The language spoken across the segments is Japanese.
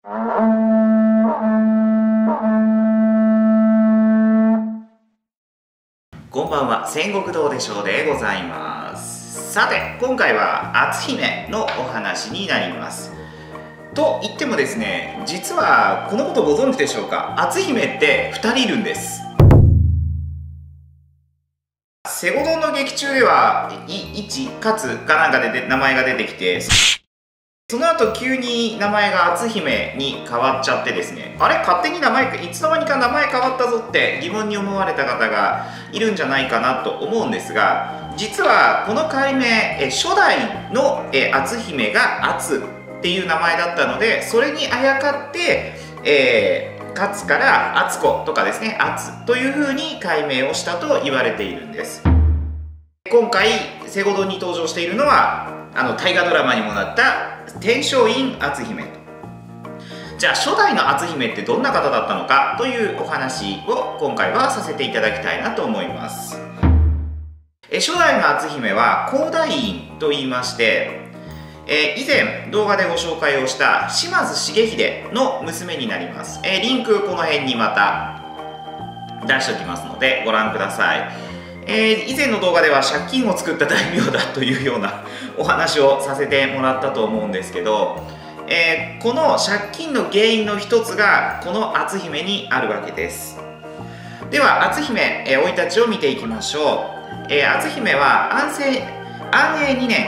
こんばんは、戦国道でしょうでございます。さて、今回は篤姫のお話になります。と言ってもですね、実はこのことご存知でしょうか。篤姫って2人いるんです。西郷どんの劇中では一勝かなんかで名前が出てきて、その後急に名前が篤姫に変わっちゃってですね、あれ勝手に名前いつの間にか名前変わったぞって疑問に思われた方がいるんじゃないかなと思うんですが、実はこの改名初代の篤姫が篤っていう名前だったので、それにあやかって勝から篤子とかですね、篤というふうに改名をしたと言われているんです。今回西郷どんに登場しているのは大河ドラマにもなった天璋院篤姫と。じゃあ初代の篤姫ってどんな方だったのかというお話を今回はさせていただきたいなと思います。初代の篤姫は高台院と言いまして、以前動画でご紹介をした島津重秀の娘になります。リンクこの辺にまた出しておきますのでご覧ください。以前の動画では借金を作った大名だというようなお話をさせてもらったと思うんですけど、この借金の原因の一つがこの篤姫にあるわけです。では篤姫生い立ちを見ていきましょう。篤姫は安永2年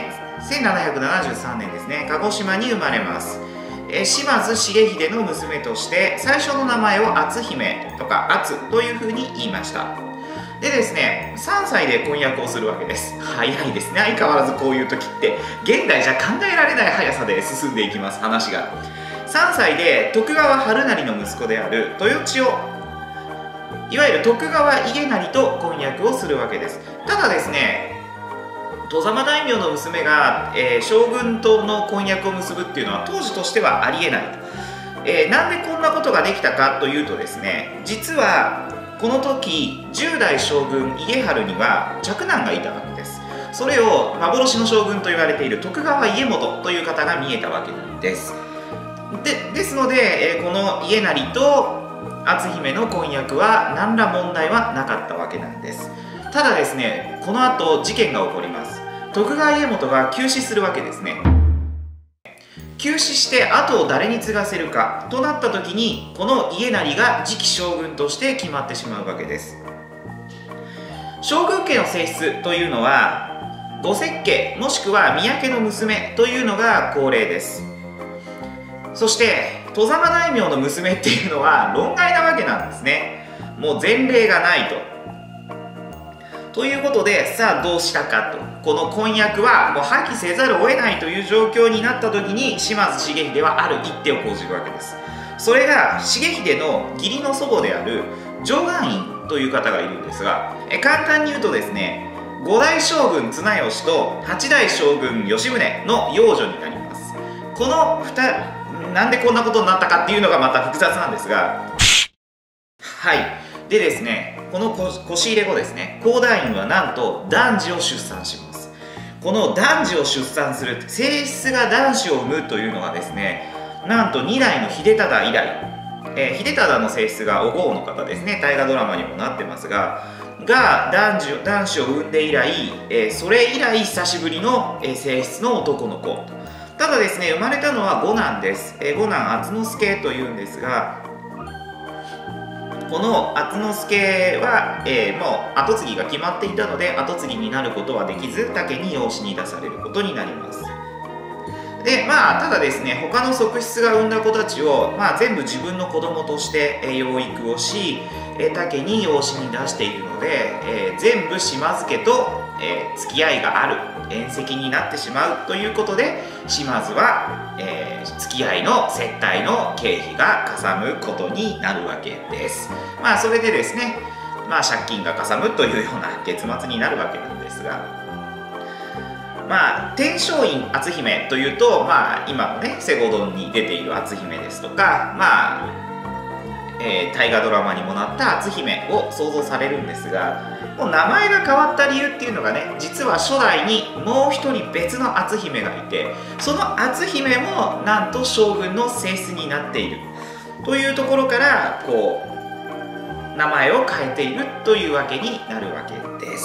1773年ですね、鹿児島に生まれます。島津重秀の娘として最初の名前を篤姫とか篤というふうに言いました。でですね、3歳で婚約をするわけです。早いですね。相変わらずこういう時って現代じゃ考えられない速さで進んでいきます、話が。3歳で徳川春成の息子である豊千代、いわゆる徳川家成と婚約をするわけです。ただですね、外様大名の娘が、将軍との婚約を結ぶっていうのは当時としてはありえないと。なんでこんなことができたかというとですね、実はこの時10代将軍家治には嫡男がいたわけです。それを幻の将軍と言われている徳川家元という方が見えたわけなんです。ですので、この家成と篤姫の婚約は何ら問題はなかったわけなんです。ただですね、この後事件が起こります。徳川家元が急死するわけですね。急死して後を誰に継がせるかとなった時に、この家成が次期将軍として決まってしまうわけです。将軍家の性質というのは御設家もしくは宮家の娘というのが恒例です。そして外様大名の娘っていうのは論外なわけなんですね。もう前例がないということで、さあどうしたかと。この婚約はもう破棄せざるを得ないという状況になった時に、島津重秀はある一手を講じるわけです。それが重秀の義理の祖母である貞観院という方がいるんですが、簡単に言うとですね、5代将軍綱吉と8代将軍吉宗の養女になります。このなんでこんなことになったかっていうのがまた複雑なんですが、はい。でですね、このこし入れ後ですね、高台院はなんと男児を出産します。この男児を出産する、性質が男子を産むというのがですね、なんと2代の秀忠以来、秀忠の性質がお郷の方ですね、大河ドラマにもなってますが、男子を産んで以来、それ以来久しぶりの性質の男の子。ただですね、生まれたのは五男です。五男敦之助というんですが、この敦之助は、もう跡継ぎが決まっていたので、跡継ぎになることはできず、武に養子に出されることになります。で、ただですね、他の側室が産んだ子たちを、全部自分の子供として、養育をし、武に養子に出しているので、全部島津家と、付き合いがある縁戚になってしまうということで、島津は、付き合いの接待の経費がかさむことになるわけです。それでですね、借金がかさむというような結末になるわけなんですが、天璋院篤姫というと、今のね西郷どんに出ている篤姫ですとか、 大河ドラマにもなった篤姫を想像されるんですが、もう名前が変わった理由っていうのがね、実は初代にもう一人別の篤姫がいて、その篤姫もなんと将軍の正室になっているというところから、こう名前を変えているというわけになるわけです。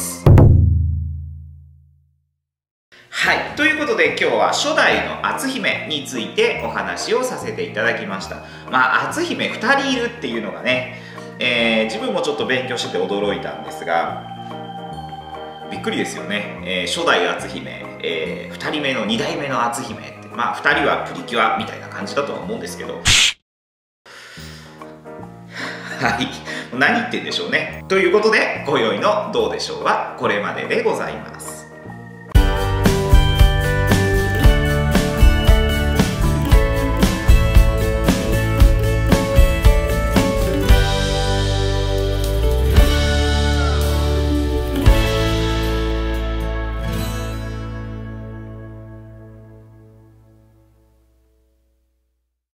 はい、ということで今日は初代の篤姫についてお話をさせていただきました。篤姫2人いるっていうのがね、自分もちょっと勉強してて驚いたんですが、びっくりですよね。初代篤姫、2人目の2代目の篤姫って、2人はプリキュアみたいな感じだとは思うんですけど、はい、何言ってんでしょうね。ということで今宵の「どうでしょう」はこれまででございます。